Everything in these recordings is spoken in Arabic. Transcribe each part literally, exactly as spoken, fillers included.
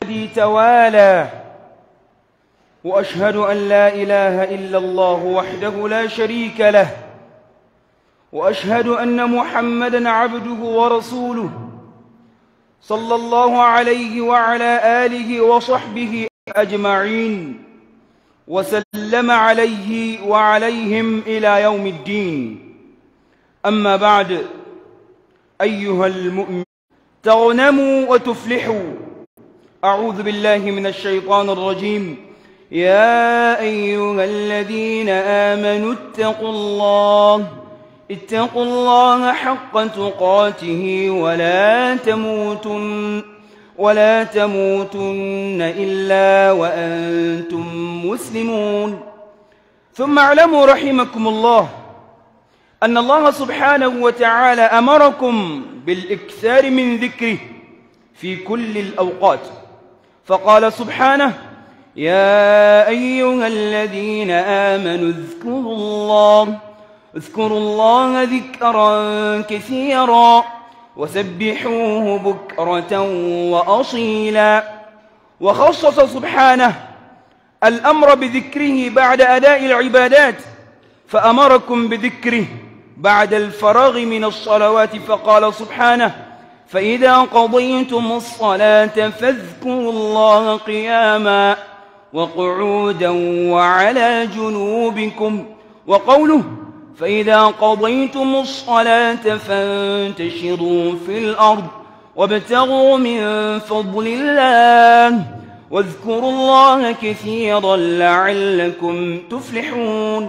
الذي توالى، وأشهد أن لا إله إلا الله وحده لا شريك له، وأشهد أن محمدًا عبده ورسوله صلى الله عليه وعلى آله وصحبه أجمعين، وسلم عليه وعليهم إلى يوم الدين. أما بعد، أيها المؤمنون تغنموا وتفلحوا. أعوذ بالله من الشيطان الرجيم. يا أيها الذين آمنوا اتقوا الله اتقوا الله حق تقاته ولا تموتن ولا تموتن إلا وأنتم مسلمون. ثم اعلموا رحمكم الله أن الله سبحانه وتعالى أمركم بالإكثار من ذكره في كل الأوقات، فقال سبحانه: يا أيها الذين آمنوا اذكروا الله اذكروا الله ذكرا كثيرا وسبحوه بكرة وأصيلا. وخصص سبحانه الأمر بذكره بعد أداء العبادات، فأمركم بذكره بعد الفراغ من الصلوات، فقال سبحانه: فإذا قضيتم الصلاة فاذكروا الله قياما وقعودا وعلى جنوبكم. وقوله: فإذا قضيتم الصلاة فانتشروا في الأرض وابتغوا من فضل الله واذكروا الله كثيرا لعلكم تفلحون.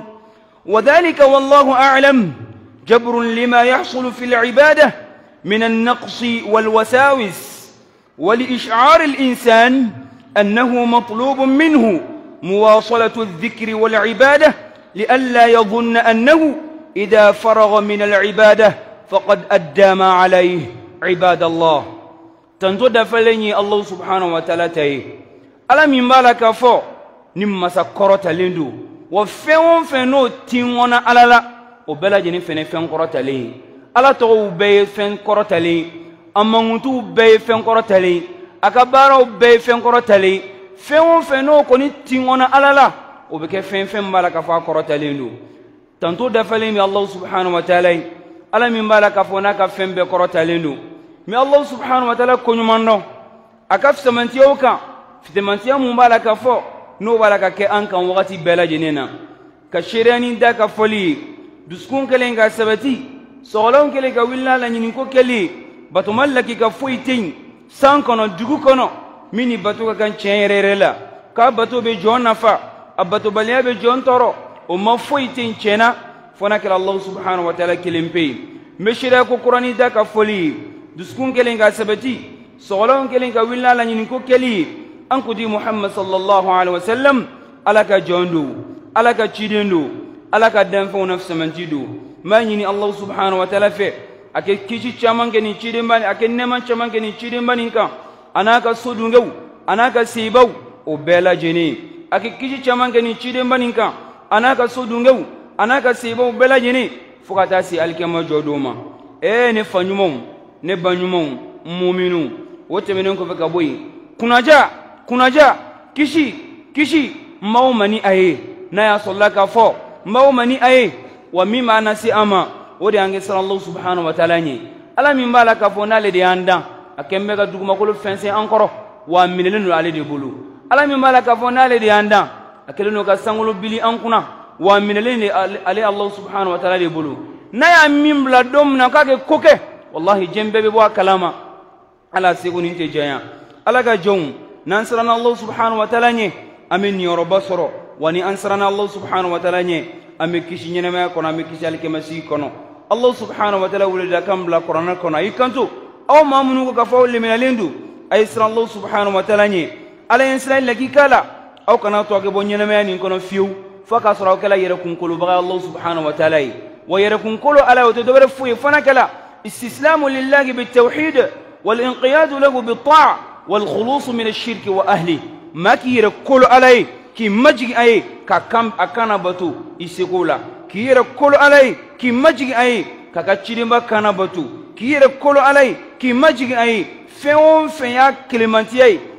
وذلك والله أعلم جبر لما يحصل في العبادة من النقص والوساوس، ولإشعار الإنسان أنه مطلوب منه مواصلة الذكر والعبادة، لئلا يظن أنه إذا فرغ من العبادة فقد أدى ما عليه. عباد الله، تنتود فلني الله سبحانه وتعالى تي ألا من بالك فو نما سكرة لندو وفيون فنو تيمونا ألا لا وبلا جنين فن فن كرة لي ألا تو بي فن كرة لي أمانتو بي فن كرة لي أكبارو بي فن كرة لي فيون فنو كوني تيمونا ألا لا وبك فن فن بالك فا كرة لندو تنتود فلني الله سبحانه وتعالى ألا من بالك فو ناك فن بكرة لندو مي الله سبحانه وتعالى كونيمانو أكف سمنتيوكا في تمنتيا مبالك فو نو بالك كأنك وقتي بلا جنينا كشيراني داك فولي دسكون كلينغا سبتي سولون كلينغا ويلا لنينكو كلي باتمالكي كفويتين سانكونو دغو كونو ميني باتو كان تشيريرلا كا باتو بي جون نفا اباتو باليا بي جون تورو وما فويتين تشينا فناك الله سبحانه وتعالى كلمبي مشيرا كو قراني داك فولي دسكون كلينغا سبتي سولون كلينغا ويلا لنينكو كلي أنكو دي محمد صلى الله عليه وسلم ألاك جوندو ألاك تشيدندو ألاك دنفو نفس من تيدو ما يني الله سبحانه وتعالى في أكي كيشي تشامان كني تشيدن باني أكي نمان تشامان كني تشيدن باني كا أناك سودونغو أناك سيبو وبلا جني أكي كيشي تشامان كني تشيدن باني كا أناك سودونغو أناك سيبو وبلا جني فكاتاسي الكما جودوما إيه نفانيمون نبانيمون مؤمنون وتمنون كفكابوي كناجا kunaja kishi kishi mbao mani aye na ya sallaka fo mbao mani aye wa mima nasi ama wodi ange sallallahu subhanahu wa ta'ala ni ala min balaka fo na le de anda akembe ga duguma ko fense encore wa minelenu ale de bulu ala min balaka fo na le de anda akeleno ka sangolo bili ankuna wa minelenu ale allah subhanahu wa ta'ala de bulu na ya min bla dom na kake koke wallahi jembe be bo kalama ala seguni te jaya ala ga jon ننصرنا الله سبحانه وتعالى أمين يا رب صرو وني أنصرنا الله سبحانه وتعالى أمي كيشي نما كنا أمي كيشي على كمسي كنا الله سبحانه وتعالى ولد كم بلا قرآن كنا يكنتو أو ما منو كفاول من الليندو أيسر الله سبحانه وتعالى على إنسان لكي كلا أو كنا توقف نما نكون فيو فكسر كلا يركون كل بغى الله سبحانه وتعالى ويركون كل على وتدبر فيه فنكلا استسلام لله بالتوحيد والانقياد له بالطاعة والخلوص من الشرك وأهله ما كير كل عليه كي مجي أي ككم أكنا بتو يسقولا كير كل عليه كي مجي أي ككتشريما كنا بتو كير كل عليه كي مجي أي فيون فيا كلماتي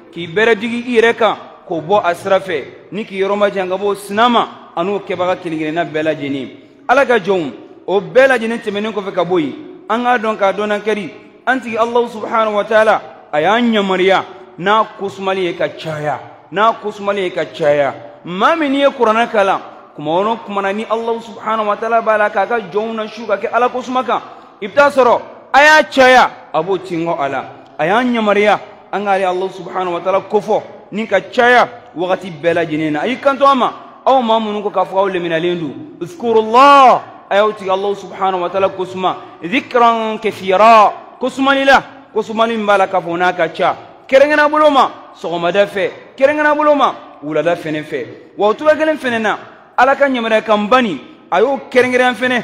k'i beredigi i yɛrɛ kan k'o bɔ a sira fɛ ni k'i yɔrɔma jan ka bɔ sinama an'o kɛbaga kelen-kelenna bɛɛ lajɛlen ala ka jɔnw o bɛɛ lajɛlen tɛmɛnen kɔfɛ ka bɔ yen an k'a dɔn k'a dɔn kɛri an tigi Allahu subhanahu wa ta'ala a y'an yamariya n'a kosumali ye ka caya n'a kosumali ye ka caya maa min n'i ye kuranɛ kalan kuma o kuma ni Allahu subhanahu wa ta'ala b'a la k'a ka jɔnw na su ka kɛ ala kosuma kan i bɛ taa sɔrɔ a y'a caya a b'o tingɔ a la a y'an yamariya an k'ale Allahu subhanahu wa ta'ala kofɔ ni ka caya wagati bɛɛ lajɛlen na a y'i kanto a ma aw maa minnu ko k'a fɔ aw leminalen don uzkurullah a y'aw tigi Allahu subhanahu wa ta'ala kosuma dhikran kathira kosumali la kosumali min b'a la k'a fɔ n'a ka ca kɛrɛnkɛrɛnnen bolo ma sɔgɔmada fɛ kɛrɛnkɛrɛnnen bolo ma wulada fɛnɛ fɛ wa o cogoya kelen fɛnɛ na ala ka yamaruya kan bani a y'o kɛrɛnkɛrɛn fɛnɛ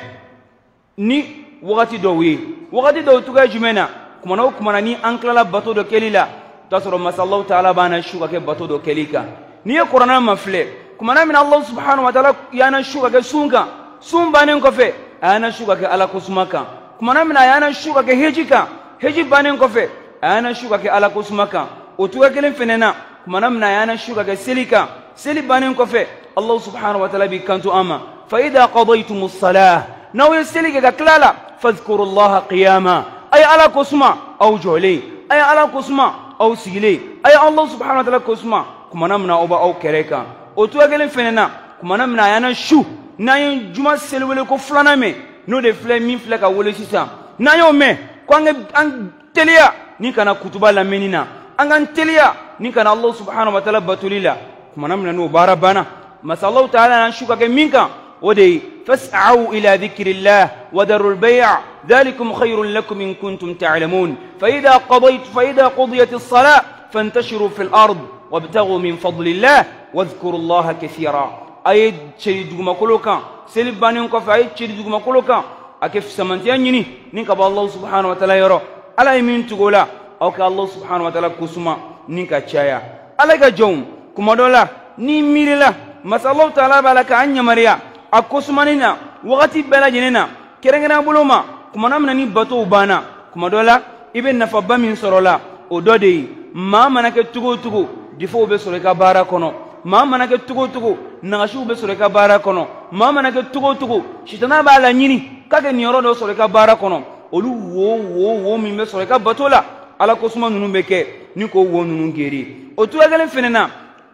ni wagati dɔw ye wagati dɔw cogoya jumɛn na kumana o kumana ni an tilala bato dɔ kɛli la t'a sɔrɔ masa Allahu ta'ala b'an na su ka kɛ bato dɔ kɛli kan n'i ye kuranɛ ma filɛ kumana min Allahu subhanahu wa ta'ala y'an na su ka kɛ sun kan sun bannen kɔfɛ a y'an na su ka kɛ ala kosuma kan kumana min a y'an na su ka kɛ heji kan heji bannen kɔfɛ a y'an na su ka kɛ ala kosuma kan o cogoya kelen fɛnɛ na kumana min a y'an na su ka kɛ seli kan seli bannen kɔfɛ Allahu subhanahu wa ta'ala b'i kanto an ma fa idha qadaytumus salah n'aw ye seli kɛ ka tila la fadhkurullaha qiyama a ye ala kosuma aw jɔlen a ye ala kosuma aw sigilen a ye Allahu subhanahu wa ta'ala kosuma kumana min aw b'aw kɛrɛ kan o cogoya kelen fɛnɛ na kumana min a y'an na su n'an ye juma seli wele ko filanan mɛn n'o de filɛ min filɛ ka wele sisan n'an y'o mɛn ko an ka an teliya ni kana kutuba lamɛnni na an ka teliya ni kana Allahu subhanahu wa ta'ala batoli la kumana min n'o baara banna masa Allahu ta'ala n'an su ka kɛ min kan o de ye fas'aw ila dhikrillah wa darul bay' dhalikum khayrun lakum in kuntum ta'lamun fa idha qadayt fa idha qudiyat as-salah fantashiru fil ard wabtaghu min fadlillah wadhkurullaha kathira ay ceri duguma kolo kan seli banen ko fa ay ceri duguma kolo kan ake fisamantiya nyini nin ka ba Allah subhanahu wa ta'ala yoro ala min tugola aw ka Allah subhanahu wa ta'ala kusuma nin ka caya ala ka jom kuma dola ni mirila masallahu ta'ala balaka anya mariya akosumanina wagati bela jenena kerengena buloma kuma namna ni bato bana kuma dola ibe nafa bamin sorola o dode ma manake tugo tugo difo be sore ka bara kono ma manake tugo tugo nagashu be sore ka bara kono ma manake tugo tugo shitana bala nyini kage nyoro do sore ka bara kono olu wo wo wo mi be sore ka batola ala kosuma nunu beke ni ko wo nunu geri o tuwa gelen fenena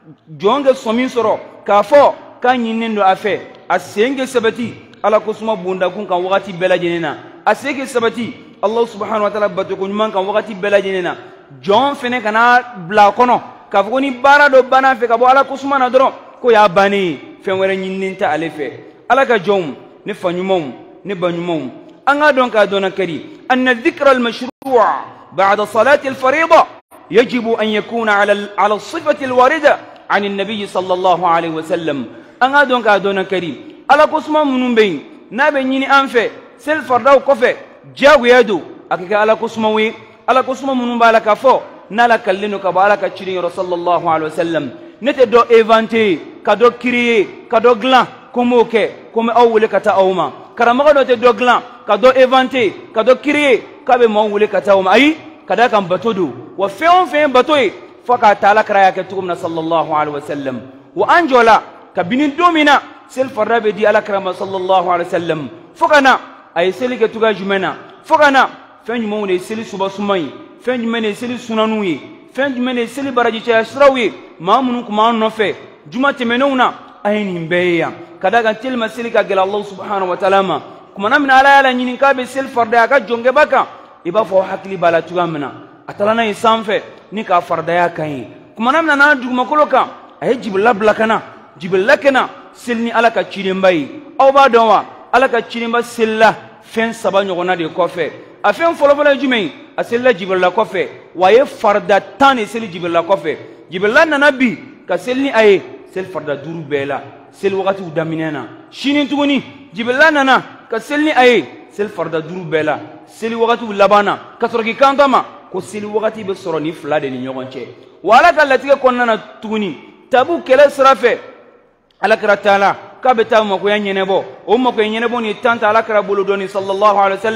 jonge somin soro ka fo ka nyinen do afe asenge sabati ala kosuma bunda kun kan wakati bela jenena asenge sabati Allah subhanahu wa ta'ala batu kun man kan wakati bela jenena jon fene kana bla kono ka fo ni bara do bana fe ka bo ala kosuma na doro ko ya bani fen were nyinen ta alefe ala ka jom ne fanyumom ne banyumom anga don ka dona kari anna dhikra al mashru' بعد صلاة الفريضة يجب أن يكون على على الصفة الواردة عن النبي صلى الله عليه وسلم أنا دونك أدونا كريم على قسمة من بين نبنيني أنفه سل فرداو كفه جاو يدو أكيد على قسمة وي على قسمة من بالك فو نلا كلنو كبالك تشري رسول الله عليه وسلم نتدو إيفانتي كدو كريه كدو غلا كوموكي كوم أول كتا أوما كرامغو تدو غلا كدو إيفانتي كدو كريه kabe mo wule kataw mai kada kan batodu wa feon fe batoy faka taala kraya ke tukumna sallallahu alaihi wasallam wa anjola kabinin domina sel farabe di ala krama sallallahu alaihi wasallam fokana ay seli ke tuga jumena fokana fen mo ne seli suba sumai fen mene seli sunanuyi fen mene seli baraji cha asrawi mamun kuma no fe juma temenuna ayni mbeya kada kan tilma seli ka gel Allah subhanahu wa ta'ala ma kuma namna ala ala nyini kabe sel farda ka jonge baka iba fo hakli bala tugamna atalana isamfe nika fardaya kai kuma namna na duguma koloka ay jibla blakana jibla kana silni alaka chirimbai aw ba donwa alaka chirimba silla fen saba nyogona de kofe afen folo folo jumei asilla jibla kofe waye farda tani sili jibla kofe jibla na nabi ka silni ay sel farda duru bela sel wakati udaminena shinin tuguni jibla nana ka silni ay sel farda duru bela seli wakati labana kasoroki kantama ko seli wakati be soro ni fla de ni nyogonche wala kalatige konnana tuguni tabu kele srafe alakra taala kabe tamu ko yanyenebo o mo ko yanyenebo ni tanta alakra bulu doni sallallahu alaihi wasallam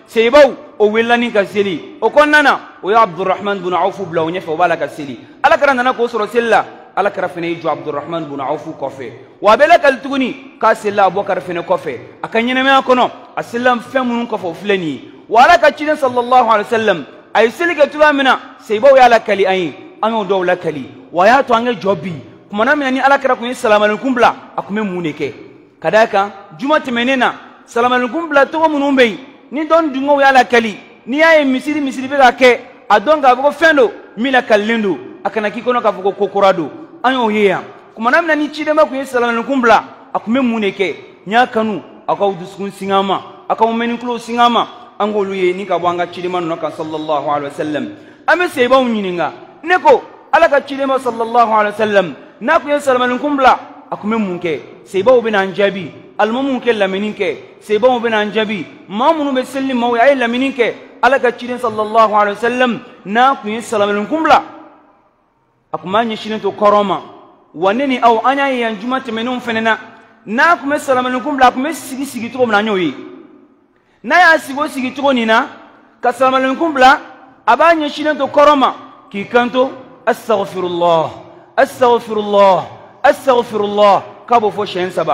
سيبو او ولاني كسلي او كننا ويا عبد الرحمن بن عوف بلا ونيف وبالا كسلي على كرنا نكو سلا على كرفني جو عبد الرحمن بن عوف كوفي وابلا كالتغني كاسلا ابو بكر فين كوفي اكنينا ما كنو اسلام فمن كوفو فلني وعلى كتشين صلى الله عليه وسلم اي سلك تلامنا سيبو يا لكلي اي انو دو لكلي ويا تو انغ جوبي كما نمني على كركم السلام عليكم بلا اكم مونيكه كداكا جمعه مننا السلام عليكم بلا تو منومبي ni don dungo ya la kali ni ya misiri misiri be ka ke adon ga ko fendo mila kalendo akana kikono ka fuko kokorado anyo hiya kuma namna ni chide ma ku sallallahu alaihi kumbla akume muneke nya kanu akaw duskun singama akaw meni klo singama angolu ye ni ka bwanga chide man no ka sallallahu alaihi wasallam ame sey baw nyininga neko alaka chide ma sallallahu alaihi wasallam na ku sallallahu alaihi kumbla akume munke sey baw bina anjabi almamun ke lamininke sebo bin anjabi mamunu be selli maw ay lamininke alaka cirin sallallahu alaihi wasallam na ku yin salamun kumbla akuma nyi shinin to koroma waneni aw anya yan jumata menun fenena na ku me salamun kumbla ku me sigi sigi to na nyoyi na ya sigo sigi to ni na ka salamun kumbla abanya shinin to koroma ki kanto astaghfirullah astaghfirullah astaghfirullah kabo fo shen saba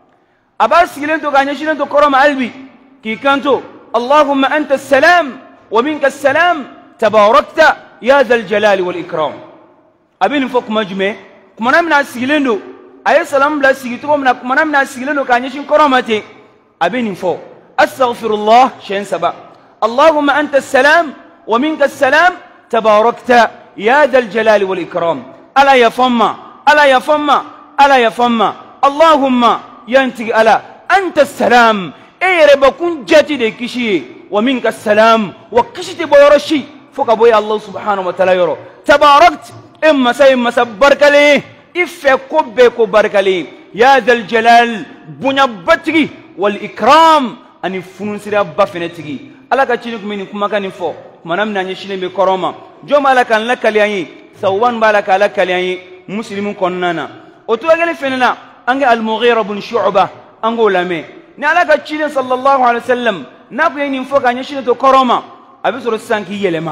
أباس كلنتو كان يشيلنتو كرم قلبي كي كنتو اللهم أنت السلام ومنك السلام تباركت يا ذا الجلال والإكرام أبين فوق مجمع كما نمنا سيلندو أي سلام لا سيتو منا كما نمنا سيلندو كان يشين كرامتي أبين فوق أستغفر الله شين سبا اللهم أنت السلام ومنك السلام تباركت يا ذا الجلال والإكرام ألا يفما ألا يفما ألا يفما اللهم ينتقي على أنت السلام أي رب كن جاتي دي كشي ومنك السلام وكشتي بورشي فوق أبوي الله سبحانه وتعالى يرو تباركت إما سي إما سبرك لي إفا كوبيكو بارك لي يا ذا الجلال بنيا بطري والإكرام أن يفنون سيرا بافنتي ألا كتشينك مني كما كان يفو كما نمنا نشيني بكرامة جو مالك لك لي سوان بالك لك لي مسلم كننا وتوغل فيننا أنجا المغيرة بن شعبة أنقول لمن نعلق الشيء صلى الله عليه وسلم نبغي نفوق عن يشيل تو كرامة أبي سر السانك يلما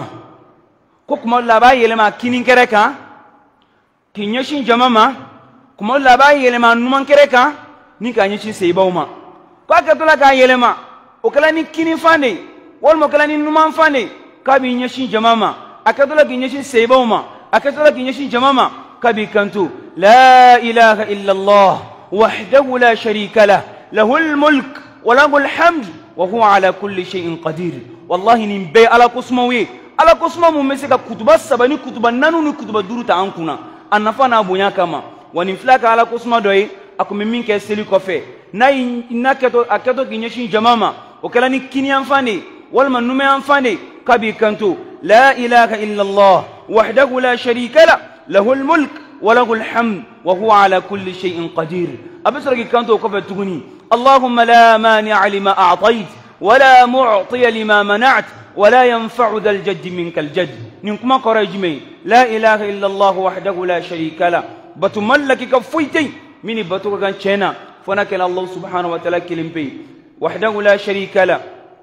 كوك مول باي يلما كينين كركا كين يشين جماما كمول باي يلما نمان كركا نيكا يشين سيبوما كوك تلا كا يلما وكلاني كينين فاني والمكلاني نمان فاني كابي يشين جماما أكتلا كين يشين سيبوما أكتلا كين يشين جماما كبي كنتو لا إله إلا الله وحده لا شريك له له الملك وله الحمد وهو على كل شيء قدير والله نبي على قسموي على قسمو مسك كتب السبني كتب النانو كتب الدور تانكونا النفانا بنيا كما ونفلاك على قسم دوي أكو ممين كسلي كوفي ناي نكتو أكتو كنيشين جماما وكلاني كيني أنفاني والمنومي أنفاني كبي كنتو لا إله إلا الله وحده لا شريك له له الملك وله الحمد وهو على كل شيء قدير أبصرك كنتو كفى تغني اللهم لا مانع لما أعطيت ولا معطي لما منعت ولا ينفع ذا الجد منك الجد نكما قرجمي لا إله إلا الله وحده لا شريك له بتملك كفويتي من بتوك كان شينا فنكل الله سبحانه وتعالى كلمبي وحده لا شريك له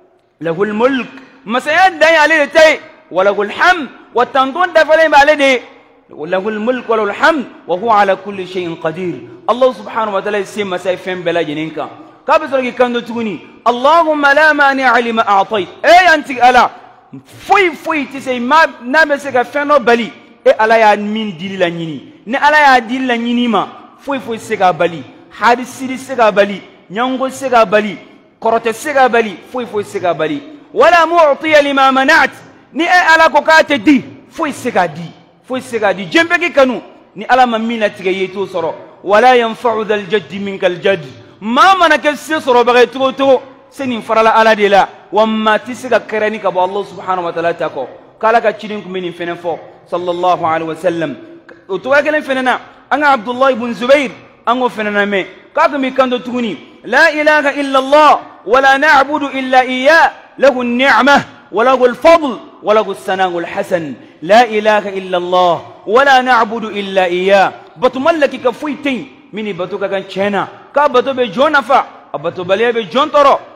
له الملك ما سيدعي عليه تي وله الحمد والتنطون دفلين عليه وله الملك وله الحمد وهو على كل شيء قدير الله سبحانه وتعالى يسمى سيفين بلا جنينك كابسرك كانوا تقولي اللهم لا مانع لما أعطيت أي أنت ألا فوي فوي تسي ما نامسك فينو بلي أي ألا يا مين ديل لنيني ن ألا يا ديل لنيني ما فوي فوي سكا بلي حادث سيري سكا بلي نيانغو سكا بلي كروت سكا بلي فوي فوي سكا بلي ولا معطي لما منعت ني أي ألا كوكات دي فوي سكا دي فوي سكا دي جنبك كانوا ني ألا ممينة تغييتو سرو ولا ينفع ذا الجد منك الجد ما منك السيسر بغيتو تو سنين فرلا على دلا وما تسكا كراني كبو الله سبحانه وتعالى تاكو قال كاتشينكم من فنفو صلى الله عليه وسلم وتواكل فننا انا عبد الله بن زبير انو فننا مي كاكمي كاندو توني لا اله الا الله ولا نعبد الا اياه له النعمه وله الفضل وله الثناء الحسن لا اله الا الله ولا نعبد الا اياه بتملك كفويتين mini bato ka kan chena ka bato be jona fa abato bale be jon toro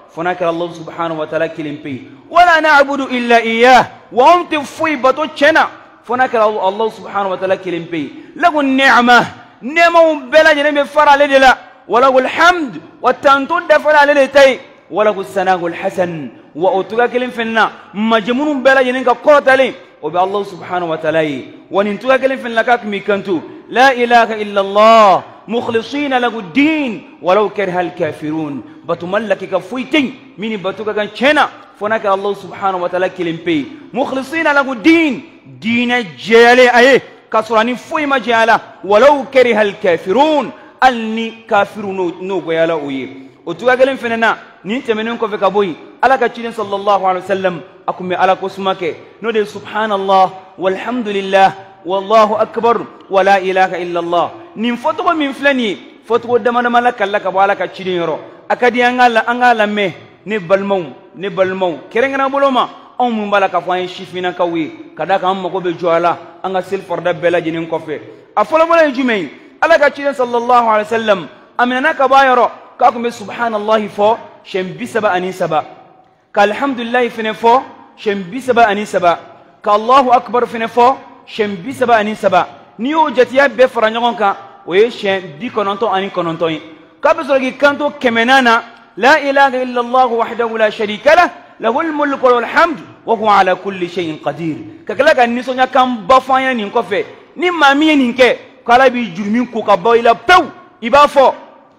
فناك الله سبحانه وتعالى كلمبي ولا نعبد إلا إياه وهم تفوي بطو تشنا فناك الله سبحانه وتعالى كلمبي له النعمة نعمة بلا جنب فرع لدلا وله الحمد والتنتود فرع لدتي وله الثناء الحسن وأتوكا كلم فينا مجمون بلا جنب قوة لي وبي الله سبحانه وتعالى وننتوكا كلم فينا كاك ميكنتو لا إله إلا الله مخلصين له الدين ولو كره الكافرون بتملك كفويتين من بتوكا كان شنا فناك الله سبحانه وتعالى كلمبي مخلصين له الدين دين جالي أيه كسراني فوي ما جالا ولو كره الكافرون أني كافرون نو جالا ويه وتوكا كلم فينا نينت منهم كفك أبوي على كتير صلى الله عليه وسلم أكمل على كسمك نودي سبحان الله والحمد لله والله أكبر ولا إله إلا الله نين فتوى من فلاني فتوى دمنا ملك الله كبالا كتير يرو أكادي أنغالا أنغالا مه نبلمو نبلمو كرينا بولوما أو من بالك فاين شفينا كوي كذا كم مكو بجوالا أنغا سيلفرد بلا جنين كفي أفلا بلا يجمعين على كتير صلى الله عليه وسلم أمنا كبايرو كاكم سبحان الله فو شم بسبا أني سبا كالحمد لله فنفو شم بسبا أني سبا كالله أكبر فنفو شم بسبا أني سبا نيو جتيا بفرانيونكا ويشم بي كونونتو أني كونونتو كابسولغي كانتو كمنانا لا إله إلا الله وحده لا شريك له له الملك والحمد وهو على كل شيء قدير ككلاك النسونا كان بافايا نينكوفي نيما مي نينكي كالا بي جرمين كوكا بايلا بو إبافو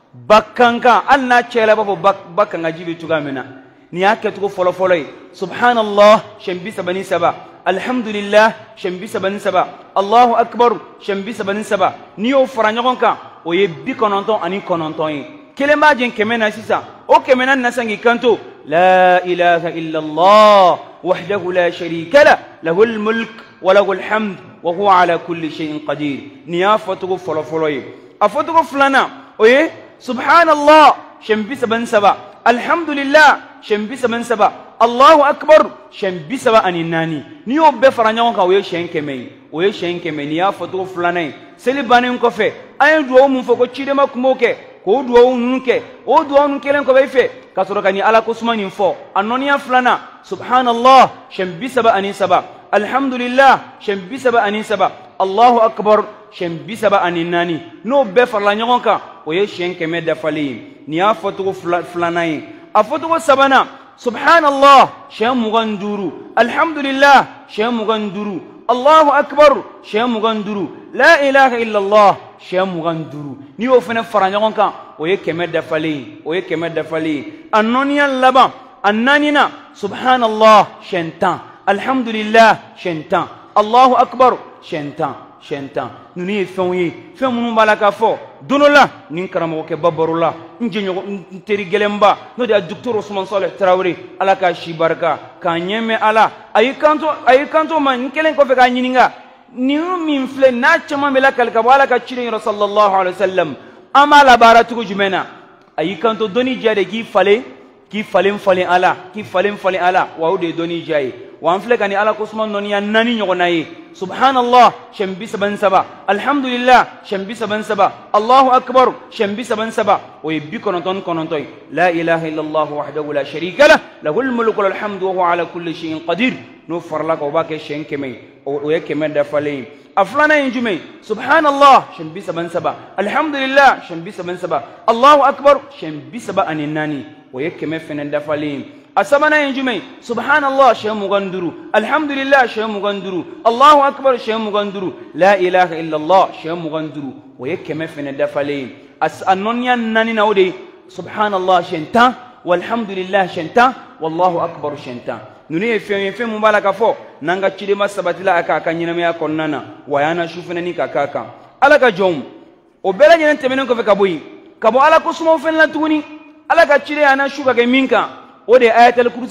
بكانكا ألنا تشيلا بابو بكانكا جيبي تغامنا نياكا تقول فولو فولوي سبحان الله شمبي سبني سبا الحمد لله شمبي سبني سبا الله أكبر شمبي سبني سبا نيو فرانيونكا ويبي كونونتو أني كونونتو كلمة جن كمنا سيسا أو كمنا نسنجي كنتو لا إله إلا الله وحده لا شريك له له الملك وله الحمد وهو على كل شيء قدير نيافتو فولو فولوي أفتو فلانا ويه سبحان الله شمبي سبن سبا الحمد لله شمبي سبن سبا الله أكبر شمبي سبا أني ناني نيو بفرانيون كوي شين كمي ويه شين كمي نيافتو فلانا سلي بانيون كوفي أين دوو من فوق تشيدما كموكي ko duwa nunke o duwa nunke len ko be fe kasoro kani ala ko sumani fo anoniya flana subhanallah shambi saba ani saba alhamdulillah shambi saba ani saba allahu akbar shambi saba ani nani no be farla nyoka o ye shenke me da fali ni afatu flana yi afatu sabana subhanallah shamu ganduru alhamdulillah shamu ganduru allahu akbar shamu ganduru la ilaha illa allah shamu ganduru ni o fene faranyon kan o ye keme da fali o ye keme da fali annoniya laba annanina subhanallah shentan alhamdulillah shentan allahu akbar shentan shentan nuni fenwi femunu balaka fo donola nin karamo ke babarula njenyo nteri gelemba no da docteur Ousmane Saleh Traoré ala ka shibarka ka nyeme ala ayikanto ayikanto man kelen ko fe ka nyininga ni min fle na chama mela kalka wala ka chire sallallahu alaihi wasallam amala baratu jumena ayikanto doni jade gi fale ki falen falen ala ki falen falen ala wa de doni jaye wa an fle kani ala ko Ousmane non ya nani nyogonaye subhanallah shambi saban saba alhamdulillah shambi saban saba allahu akbar shambi saban saba o yibbi kononton konontoy la ilaha illa allah wahdahu la sharika lah lahul mulku wal hamdu wa huwa ala kulli shay'in qadir no farla ko ba ke shenkeme o yake men da fale aflana injume subhanallah shambi saban saba alhamdulillah shambi saban saba allahu akbar shambi saba aninani o yake men fenen da fale asabana injume subhanallah shamu ganduru alhamdulillah shamu ganduru allahu akbar shamu ganduru la ilaha illa allah shamu ganduru o yake men fenen da fale as anonya nani nawde subhanallah shenta walhamdulillah shenta wallahu akbar shenta nuni fe fe mubalaka fo nanga chide masabatila aka akanyina me akonnana wayana shufuna ni kakaka alaka jom o bela nyene temenen ko fe kaboyi kabo ala ko sumo fen la tuni alaka chide ana shuka ke minka o de ayatul kursi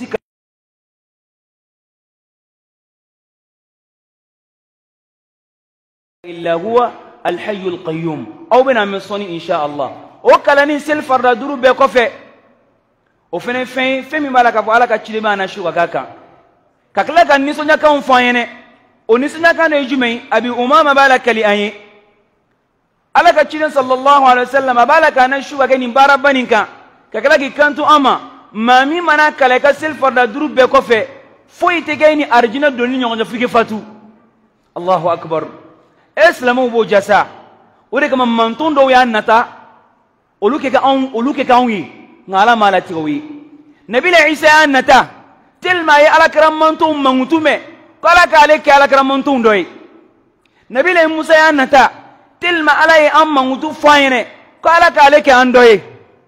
illa huwa alhayyul qayyum aw bina min soni insha Allah o kalani sel farda duru be ko fe o fene fe fe mi malaka fo alaka chile mana shuka kaka kakla kan niso nya kan fayene o niso nya kan ejumai abi umama balaka li ayi alaka chile sallallahu alaihi wasallam balaka na shuka ke ni barabaninka kakla ki kantu ama mami mana kala ka sel farda duru be ko fe foyi te gayni arjina doni nyonjo fike fatu Allahu akbar islamu bo jasa ore kama manton do ya nata oluke ka on oluke ka on yi ngala mala tiwi nabila isa ya nata tilma ya ala karam manton mangutume kala kale ke ala karam manton doy nabila musa ya nata tilma ala ya am mangutu fayene kala kale ke andoy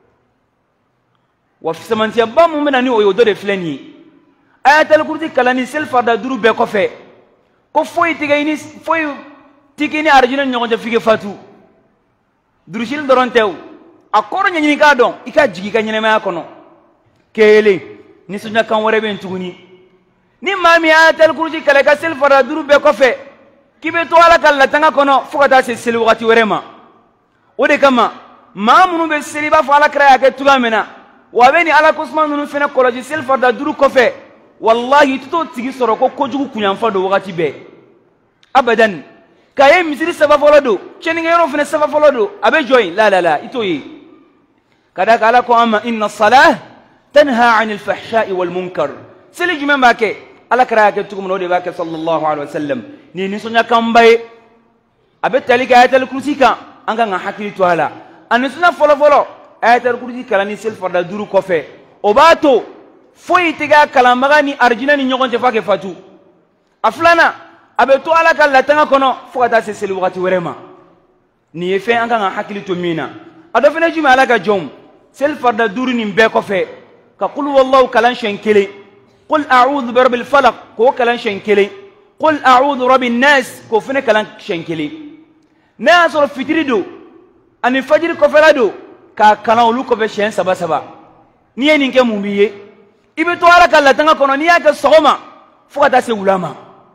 wa fi samantiya bamu menani o yodo de fleni ayatal kurti kalani sel farda duru be ko fe ko foyi tigayni foyi tigini arjina nyonjo fike fatu durushil dorontew akoro nyini ka don ika jigi ka nyene ma kono kele ni sunya kan wore ben tuguni ni mami ayatal kurti kala ka sel farda duru be ko fe kibe to ala kala tanga kono fukata se sel wakati werema ode kama mamunu be seliba fa ala kra ya ke tugamena wabeni ala kusman nunu fena koloji sel farda duru ko fe wallahi tuto tigi soro ko kojugu kunyanfa do wakati be abadan kaye misiri saba folodo cheni ngero fene saba folodo abe joy la la la ito yi kada kala ko amma inna salah tanha anil fahsha'i wal munkar seli jume make ala kara ke tugum no de bake sallallahu alaihi wasallam ni ni sonya kambay abe talika ayatul kursi ka anga nga hakili to ala an sunna folo folo ayatul kursi kala ni sel farda duru ko fe obato foyi tiga kalamaga ni arjina ni nyogon te fake fatu aflana abe to ala kala tanga kono fukata se sel wakati werema ni efe anga nga hakili to mina ado fene juma ala ka jom sel farda duru ni be ko fe ka qul wallahu kalan shenkele qul a'udhu bi rabbil falaq ko kalan shenkele qul a'udhu rabbin nas ko fene kalan shenkele na so fitrido ani fajiri ko felado ka kalan lu ko be shen saba saba ni eni nke mumbiye ibe to ala kala tanga kono ni aka sogoma fukata se ulama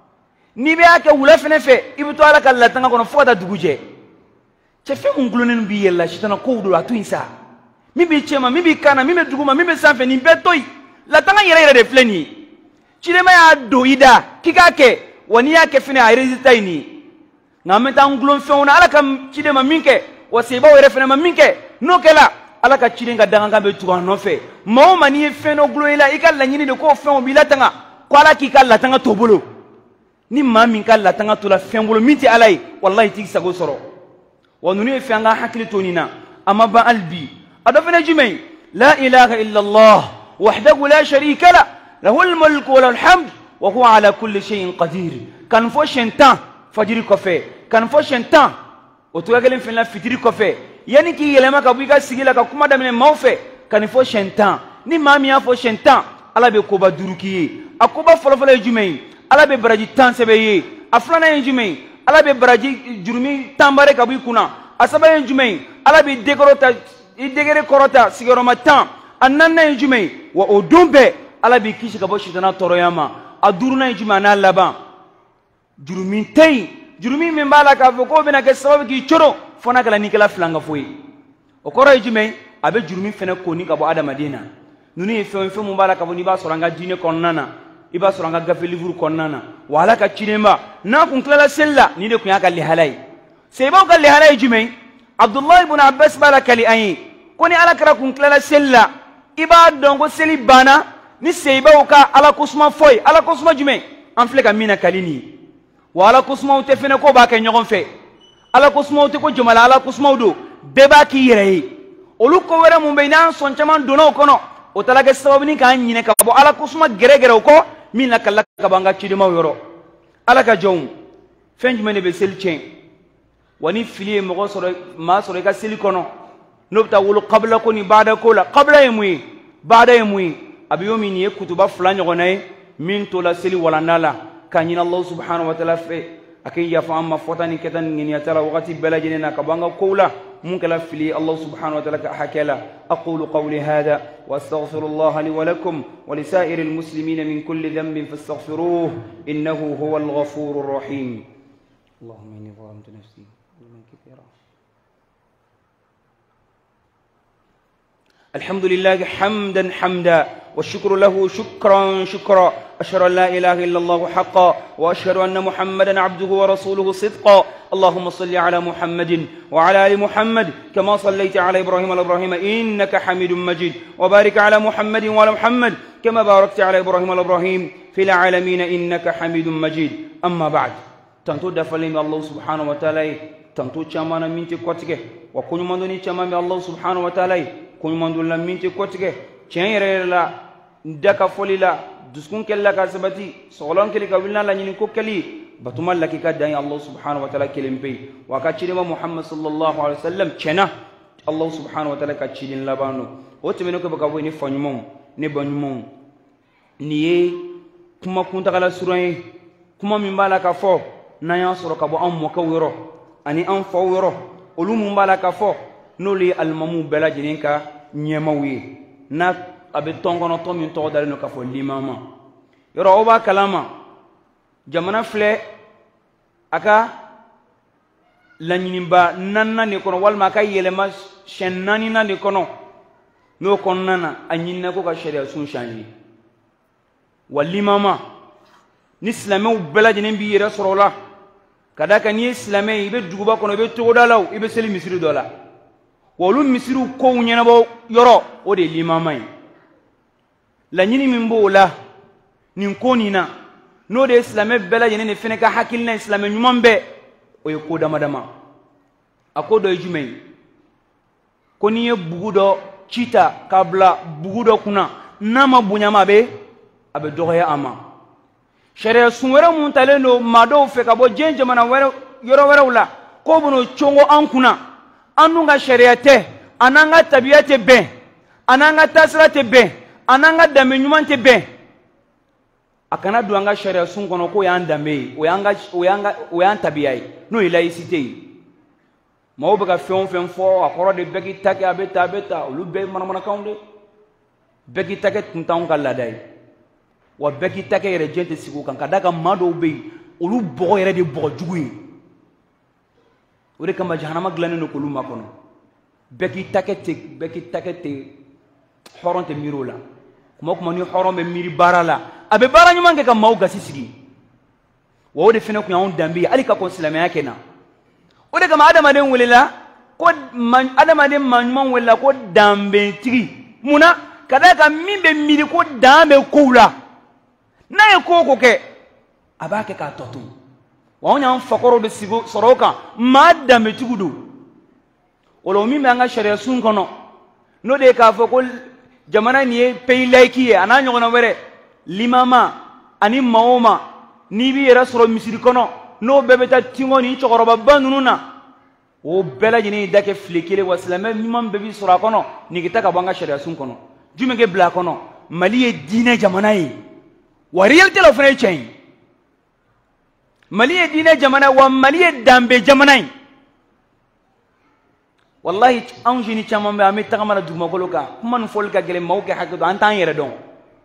ni be aka wula fene fe ibe to ala kala tanga kono fukata duguje che fe ngulunen bi yella shitana ko wudo atu insa mi be chema mi be kana mi be duguma mi be sanfe ni be toy la tanga yere yere de fleni chilema ya doida kikake wani yake fene a resita ni ngameta ngulon fe ona ala kam chilema minke wasiba were fene ma minke no kela ala ka chiringa danga be tuwa no fe mo mani fe no glo ila ikalla nyini de ko fe o bilatanga ko ala ki kala tanga tobolo ni ma min kala tanga to la fe ngolo minti alai wallahi tigi sago soro wonuni fe anga hakili tonina amma ba albi ado fe najimai la ilaha illa allah wahdahu la sharika la lahu almulku wa lahu alhamd wa huwa ala kulli shay'in qadir kan fo shentan fajiri ko fe kan fo shentan o to galen fe la fitiri ko fe yani ki yelema ka buika sigila ka kuma damene maufe kan fo shentan ni mami ya fo shentan ala be ko ba duruki akoba folo folo jumei ala be baraji tan sebeye aflana jumei ala be baraji jurumi tambare ka buikuna asaba jumei ala be dekorota i degere korota sigoro matan ananna jumei wa odumbe ala be kishi ka bo shitana toroyama aduruna jumei na laban jurumi tay jurumi membala ka fo ko bena ke sababu ki choro fona kala nikala flanga foyi o koro jumei abe jurumi fene ko ni ka bo adama dina nuni fe fe mubala ka bo ni ba soranga dine konnana iba soranga gafe livre konnana wala ka chinemba na kun kala sella ni de kunya ka li halai seyba ka li halai jumei abdullah ibn abbas baraka li ayi koni ala kara kun kala sella iba dongo seli bana ni seyba ka ala kusma foyi ala kusma jumei an fle ka mina kalini wala kusma te fene ko ba ka nyogon fe ala kusma te ko jomala ala kusma do beba ki yere olu ko wera mun be nan son chaman dono kono o talaga sababu ni kan nyine ka bo ala kusma gere gere ko min la kala ka banga chidi ma yoro ala ka jom fenj mene be sel chen wani fili mo soro ma soro ka sel kono nobta wulu qabla ko ni bada ko la qabla yemui bada yemui abiyomi ni kutuba fulani gonay min to la sel wala nala kanyin allah subhanahu wa ta'ala fe akin ya fa amma fotani ketan ngin ya tara waqti balajina na ka banga ko la ممكن في الله سبحانه وتعالى حكى له أقول قولي هذا وأستغفر الله لي ولكم ولسائر المسلمين من كل ذنب فاستغفروه إنه هو الغفور الرحيم اللهم إني ظلمت نفسي ظلما كثيرا الحمد لله حمدا حمدا والشكر له شكرا شكرا أشهد أن لا إله إلا الله حقا وأشهد أن محمدا عبده ورسوله صدقا اللهم صل على محمد وعلى آل محمد كما صليت على إبراهيم وعلى إبراهيم إنك حميد مجيد وبارك على محمد وعلى محمد كما باركت على إبراهيم وعلى إبراهيم في العالمين إنك حميد مجيد أما بعد تنتو دفلين الله سبحانه وتعالى تنتو چامانا منتي كوتك وكن مندوني چامان الله سبحانه وتعالى كن مندون منتي كوتك چين لا دكا فولي لا دسكون كلا كاسبتي سولان كلي كابلنا لا نين كو كلي بتوما لكي كداي الله سبحانه وتعالى كلم بي وكاتشيما محمد صلى الله عليه وسلم چنا الله سبحانه وتعالى كاتشيدين لبانو وتمنو كبكاوي ني فانيمون ني بانيمون ني كما كنت على سوري كما من بالا كفو نيا سورو كبو ام مكويرو اني ام فويرو اولو من بالا كفو نولي المامو بلا جينكا نيماوي نا abe tongono to min to dal no ka fo limama yoro oba kalama jamana fle aka lanyinimba nanna ni kono walma kay yelema shennani na ni kono no konnana anyinna ko ka sharia sun shani walimama ni islamu belaje ne bi rasulullah kada ka ni islamai ibe duguba kono be to dalaw ibe seli misri dola wolu misri ko nyena bo yoro o de limamai la nyini min bo la nin konina no de islamé bela yene ne fene ka hakilna islamé nyumam be o ye ko dama dama akodo e jumay ko ni e bugudo chita kabla bugudo kuna nama bunyama be abe doya ama sharia sunwere mun taleno mado fe ka bo jenje mana were yoro were wala ko bono chongo ankuna anunga sharia te ananga tabiyate be ananga tasrate be ananga dambe nyuman te be akana duanga sharia sun kono ko yan dambe o yanga o yanga o yan tabiyai no ilaicité mawo be ka fon fon fo akoro de beki take abeta abeta lu be mana mana kaunde beki take tuntan kala dai wa beki take yere jente sigo kan kadaka mado be olu bogo yere de bogo jugu o de kama jahannama glane no kulu makono beki take te beki take te horonte mirola kuma kuma ni horon be miri barala abe bara nyuma nge ka mauga sisigi wo de fene ku ya on dambi ali ka ko islam yake na o de kama adama den welila ko adama den manman wela ko dambe tigi muna kada ka mimbe miri ko dambe koula na e ko ko ke abake ka totu wa onya fakoro be sigo soroka ma dambe tigudu wolo mimbe anga sharia sun kono no de ka fo ko jamana ni pay like ana nyogona were limama ani maoma ni bi rasro misiri kono no bebeta tingoni chokoroba banununa o bela jini dake flikile waslama mimam bebi sura kono ni kitaka banga sharia sun kono jumenge bla kono mali e dine jamana yi wa reality la fene chain mali e dine jamana wa mali e dambe jamana yi wallahi an jini chamambe ame tagamala duma koloka man folka gele mawke hakko antan yere don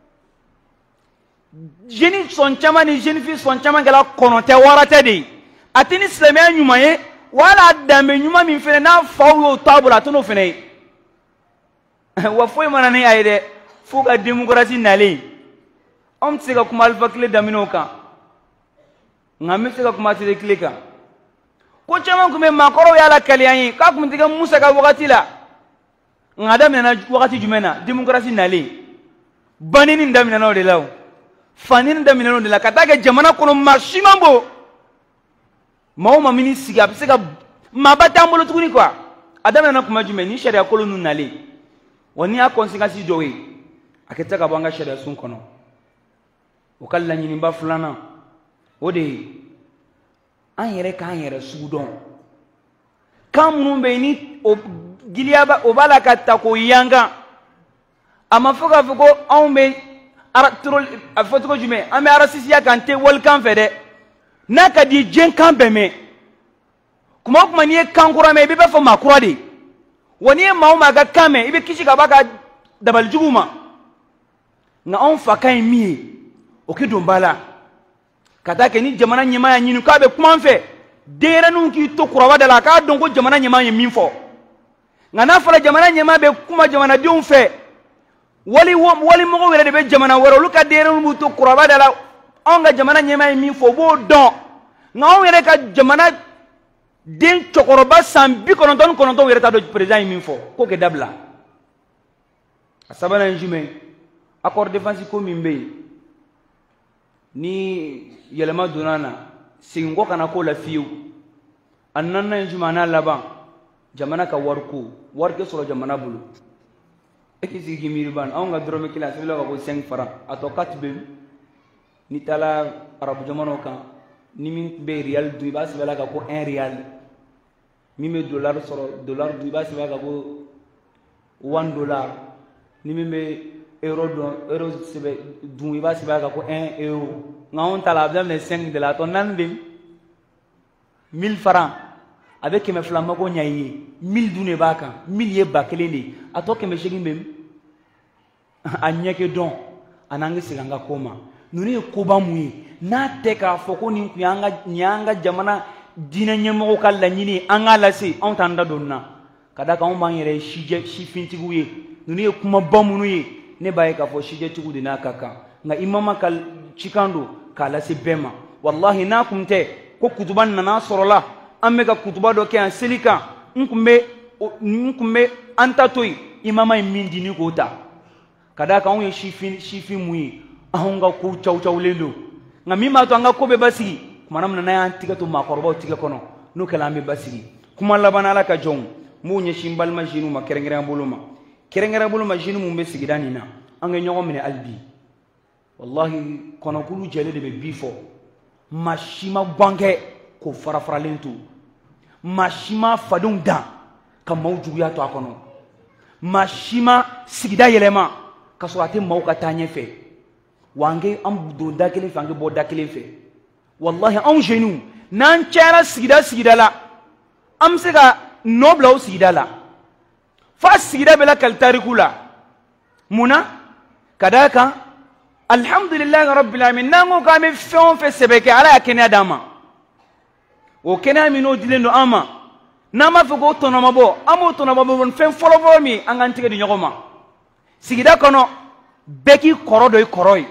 jeni son chamani jeni fi son chama gala konote warate de atini islamia nyumaye wala dambe nyuma min fene na fawo tabula to no fene wa foy manane ayde fuga demokrasi nale om tsega kuma alfa kle daminoka ngame tsega kuma tire klika ko chama kume makoro yala kaliyanyi ka kum diga musa ka wakati la ngada mena wakati jumena demokrasi nale banini ndamina no de law fanini ndamina no de la kataka jamana kono marshimambo mauma mini siga psika mabata mbolo tukuni kwa adamina na kuma jumeni sharia kolo nu nale woni a konsequence jowe aketaka banga sharia sun kono wakalla nyini ba fulana ode an yere kan yere sudon kan munun be ni o giliaba o bala ka tako yanga ama foka foko on be ara trol afotoko jume ame ara sisiya kante wol kan fede naka di jen kan be me kuma kuma ni kan kura me be be fo makura de woni ma o maga kame ibe kishi ka baka dabal juguma na on fa kan mi o ki dombala kata ke ni jamana nyema ya nyinu ka be kuma nfe dere nu ki to kurawa da la ka don ko jamana nyema ya min fo ngana fala jamana nyema be kuma jamana di on fe wali wali mo wala de be jamana wara lu ka dere mu to kuraba dala on ga jamana nyema mi fo bo don ngaw yere ka jamana den chokoroba sambi kono don kono don yere ta do president mi fo ko ke dabla asabana njime accord défense ko mi mbe ni yelema donana singo kana ko la fiu annana njumana laban jamana ka warko warke soro jamana bulu ekisi gimiriban awnga drome kila sabila ko cinq francs ato quatre be ni tala arabu jamano kan ni min be real du ba sabila ka ko un real mi me dollar soro dollar du ba sabila ka ko un dollar ni mi me euro do euro sebe du ba sabila ka ko un euro ngawon tala abdam ne cinq de la ton nan be mille francs avec mes flammes ko nyaayi mille dune baka mille ye bakeleni ato ke me shegin bem anyeke don anangi silanga koma nuni ko ba muyi na te ka foko ni nyanga nyanga jamana dina nyemo ko kala nyini anga lasi on tanda donna kada ka on bangere shije shifintigu ye nuni kuma bamunu ye ne baye ka fo shije tugu dina kaka nga imama kal chikando kala si bema wallahi na kumte ko kutuban na sorola amme ka kutuba do ke an selika nkumbe nkumbe antatoy imama mindini kota kada ka on shifin shifin muyi ahonga ku chaw chaw lendo ngami ma to anga ko be basigi kuma namna na antika to makorba tiga kono no kala me basigi kuma labana la ka jong mu nye shimbal majinu ma kerengere buluma kerengere buluma jinu mu be sigidani na anga nyogo mine albi wallahi kono kulu jele de be bifo mashima gwange ko fara fara lento mashima fadung da ka mawjugu ya to akono mashima sigida yelema ka so ate maw ka tanye fe wange am do dakele fange bo dakele fe wallahi an jenu nan chara sigida sigida la am sega nobla o sigida la fa sigida bela kal tarikula muna kadaka alhamdulillah rabbil alamin nango ka me fon fe sebeke ala yakene adama o kena mi no dilendo ama nama fe go tono mabo amo tono mabo bon fen folo folo mi angantike di nyogoma sigida kono beki korodo koroi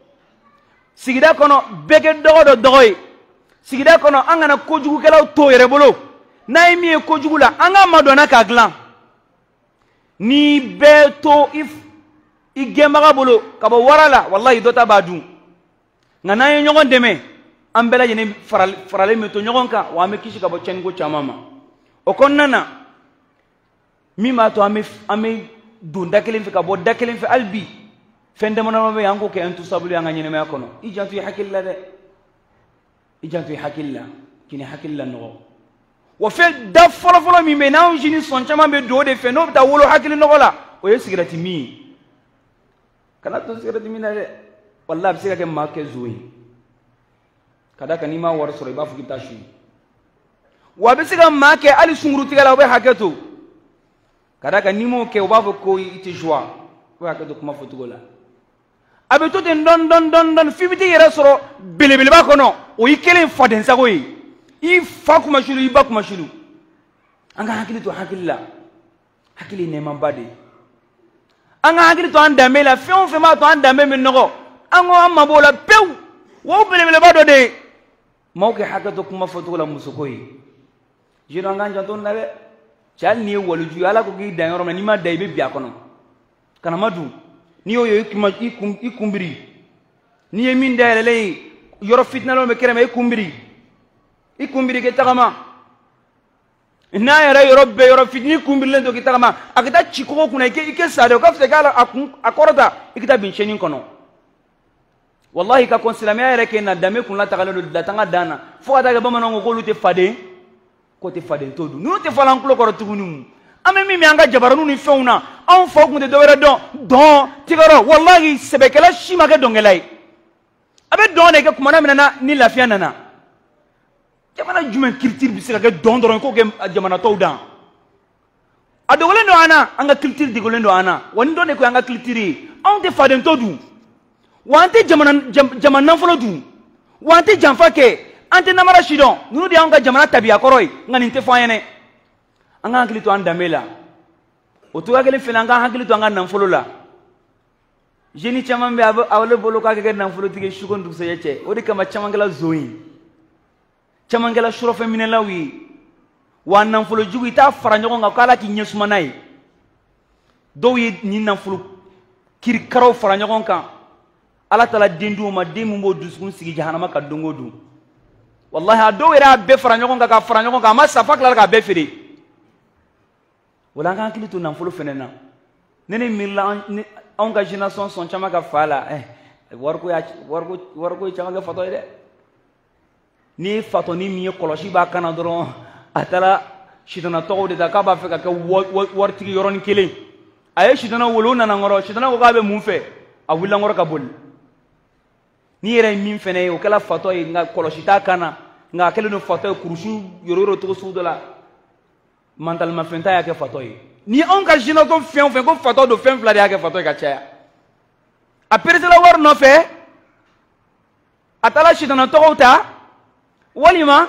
sigida kono beke dogodo dogoy sigida kono angana kojugu kala to yere bolo nay mi kojugu la anga madona ka glan ni beto if igemaga bolo kabo warala wallahi dota badu ngana ye nyogon deme ambela yene faral farale meto nyogon ka wa me kishi kabo chengo chamama o konnana mi ma to ame ame dun dakelen fi kabo dakelen fi albi fende mona mabe yango ke entu sabulu yanga nyene me kono ijantu hakilla de ijantu hakilla kini hakilla no wa fe da folo folo mi me na jini son chama be do de fe no ta wolo hakilla no la o yesigirati mi kana to sigirati mi na de wallahi bisika ke make zuwi kada kanima war sore ba fuki tashi wa bisika make ali sunguru tigala be haketo kada kanimo ke ba fu ko iti joie wa haketo kuma fotugola abeto den don don don don fibiti yere soro belebele ba kono o yikele faden sago yi i fa kuma shulu i ba kuma shulu anga hakili to hakilla hakili ne man bade anga hakili to anda mela fion fe ma to anda me min nogo ango amma bola pew wo belebele ba do de mawke hakato kuma fotugola musuko yi jino anga janto nabe chal ni waluju ala ko gi dangoro ni ma dai be biya kono kana madu ni yo ikuma ikum ikumbiri ni yemin dalele yoro fitna lo me kerema ikumbiri ikumbiri ke tagama na yara yoro be yoro fitni ikumbiri lento ke tagama akita chiko kuna ike ike sade ko fte kala akorda ikita bin chenin kono wallahi ka konsilame yara ke na dame kun la tagalo da tanga dana fo ata ga bamana ngo lute fade ko te fade todu nu te falan klo ko tugunu ame mi mi anga jabaranu ni feuna on fo kun de dowere don don tigaro wallahi sebekela shima ke dongelai abe don ne ke kuma na mina ni lafiya nana jamana jumen culture bisika ke don doron ko ke jamana to dan adogole ndo ana anga culture digole ndo ana woni don ne ko anga culture on te fade todu wante jamana jamana folo du wante jamfa ke ante namara shidon nunu di anga jamana tabiya koroi ngani te fayene anga hakili to anda mela o to hakili fina anga hakili to anga nan folo la jeni caman be awle bolo ka ke nafolo tige shugon du seyece odi kama caman gala zoyi caman gala shorofe minelawi wa nafolo jugu ita fara nyogon ga kala ki nyesuma nay do yi ni nafolo kir karaw fara nyogon kan ala tala dendu ma demu mo duskun sigi jahannama ka dongo du wallahi ado ira be fara nyogon ga ka fara nyogon ga ma safak la ka be fere wala kan kilitu nafolo fenena nene milla on ka génération son chama ka fala eh warko ya warko warko chama ka fato de ni fato ni mi koloshi ba kana doron atala shidana to de da ka ba fe ka warti yoron kele aye shidana wolo na ngoro shidana ko ka be mun fe a willa ngoro ka bol ni yere min fene o kala fato yi nga koloshi ta kana nga kele no fato kurushu yororo to su de la mental ma fenta ya ke fato yi ni on ka jino ko fen fen ko fato do fen fla ya ke fato ka cha après la war no fe atala shidana to ta walima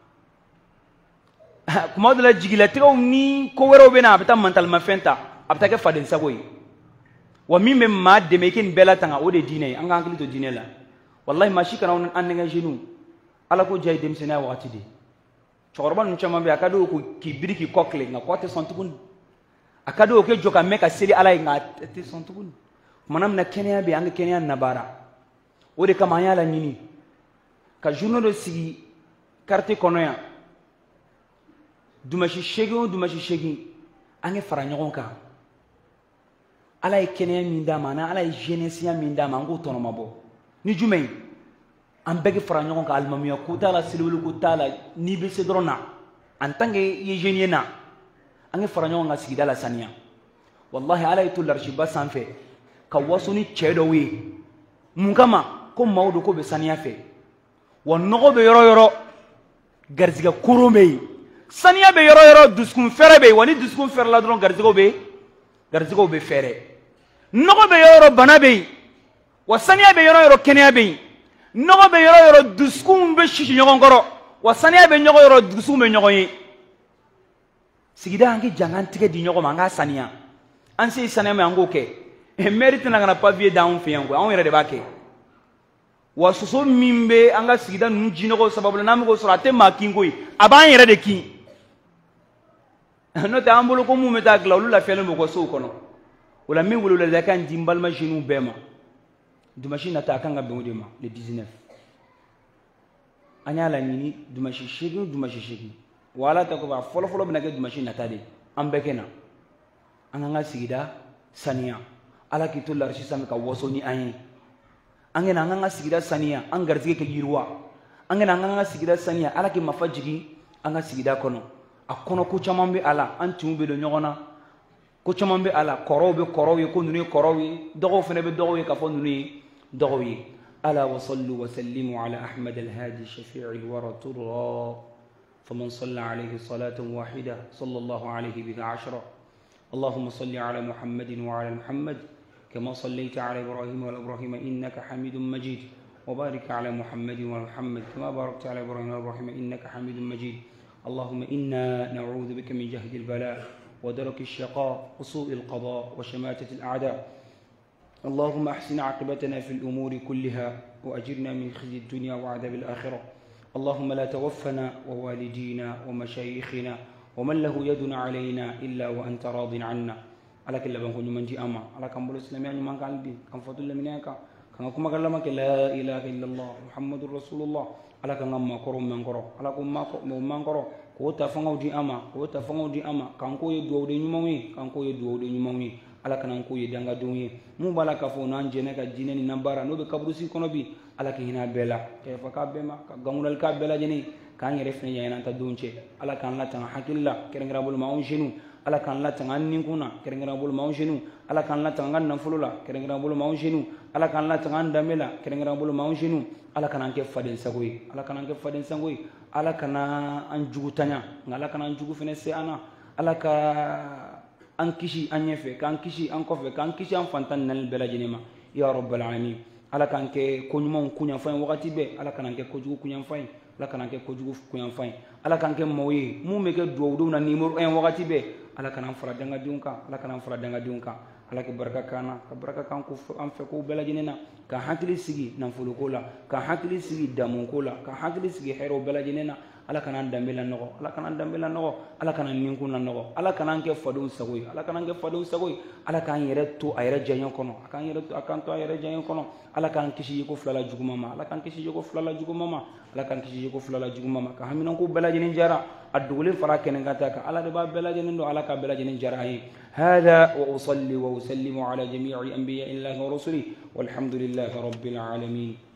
kuma de la jigila tigo ni ko wero be na abata mental ma fenta abata ke faden sagoyi wa mi mem ma de mekin bela tanga o de dine an ga hankali to dine la wallahi ma shi kana on an nga jinu ala ko jay dem sena wati de chorban nu chama be akado ko ki biriki kokle nga ko te sontukun akado ke joka meka seli ala nga te sontukun manam na kenya be an kenya nabara o de kama yala nyini ka journal de sigi carte konoya dumashi shegi dumashi shegi an fara nyogon ka ala kenya min dama na ala jeunesse ya min dama ngo tono mabo ni jumay an begi fara nyogon ka almamiya ko tala silwulu ko tala ni be se drona en tant que ye jeune na an fara nyogon ga sigi dala saniya wallahi ala itu larshiba sanfe ka wasuni chedo wi mun kama ko mawdo ko be saniya fe wa nogo be yoro yoro garziga kurumbe saniya be yoro yoro duskun fere be wani duskun fere la dron garzigo be garzigo be fere nogo be yoro bana be wa saniya be yoro yoro kenya be nogo be yoro yoro duskun be shishi nyogon goro wa saniya be nyogo yoro duskun be nyogo yi sigida angi jangan tige di nyogo manga saniya anse saniya me ango ke e mérite na ngana papier down fi yango on yere de bake wa soso mimbe anga sigida nu jinogo sababu na mgo surate makingoi aban yere de ki no ta ambulo ko mu meta glawlu la fele mo ko so kono wala mi wulu la kan dimbal ma jinu bema du machine ata kan ga be modema le dix-neuf anya la nini du machine shegi du machine shegi wala ta ko ba folo folo bina ke du machine ata de ambekena anga sigida saniya ala kitul larshi sam ka wasoni ayi angena anga sigida saniya an garzige ke yirwa angena anga sigida saniya ala ki mafajigi anga sigida kono akono ko chamambe ala antumbe do nyogona ko chamambe ala korobe korowe ko nuni korowe dogo fene be dogo ka fo nuni dogo ala wa sallu wa sallimu ala ahmad al hadi shafi'i al wara turra faman salla alayhi salatan wahida sallallahu alayhi bi ashra اللهم صل على محمد وعلى محمد كما صليت على إبراهيم وعلى إبراهيم إنك حميد مجيد وبارك على محمد وعلى محمد كما باركت على إبراهيم وعلى إبراهيم إنك حميد مجيد اللهم إنا نعوذ بك من جهد البلاء ودرك الشقاء وسوء القضاء وشماتة الأعداء اللهم أحسن عاقبتنا في الأمور كلها وأجرنا من خزي الدنيا وعذاب الآخرة اللهم لا توفنا ووالدينا ومشايخنا ومن له يد علينا إلا وأنت راض عنا على كل بنكون من جي أما على كم بلو سلمي أن يمان قلبي كم فتول لمنيك كم كم كلامك لا إله إلا الله محمد رسول الله على كم ما كرم من كرو على كم ما كرم من كرو كو تفنغو جي أما كو تفنغو جي أما كم كو يدعو دي نموي كم كو يدعو دي نموي على كم كو يدعو دي مو بالا كفونا جنك جنني نبارا نو بكبرسي كنوبي على كهنا بلا كيف كابما كغمول كابلا جني kan yere fene yana ta donche ala kan la tan hakilla kerengra bol maun shinu ala kan la tan annin kuna kerengra bol maun shinu ala kan la tan nan fulula kerengra bol maun shinu ala kan la tan damela kerengra bol maun shinu ala kan anke faden sagoy ala kan anke faden sagoy ala kana an jugutanya ngala kan an jugu fene se ana ala ka an kishi an yefe kan kishi an kofe kan kishi an fantan nan bela jinema ya rabbal alamin ala kan ke konyuma kunya fayin wakati be ala kan anke kojugu kunya fayin ala kana ke kojugu kuyan fain ala kan ke moye mu me ke duwdu na numéro un wakati be ala kana fara danga diunka ala kana fara danga diunka ala ke baraka kana ka baraka kan ko am fe ko bela jinena ka hakili sigi nan fulu ko la ka hakili sigi damun ko la ka hakili sigi hero bela jinena ala kana dambela nogo ala kana dambela nogo ala kana ninku na nogo ala kana ke fadun sagoy ala kana ke fadun sagoy ala kan yere to ayere janyo kono akan yere to akan to ayere janyo kono ala kan kishi ko flala juguma ma ala kan kishi ko flala juguma ma ala kan kishi ko flala juguma ma ka haminan ko bela jinin jara adugulin fara kenen gata ka ala de ba bela jinin do ala ka bela jinin jara hi hada wa usalli wa usallimu ala jami'i anbiya'i llahi wa rusuli walhamdulillahi rabbil alamin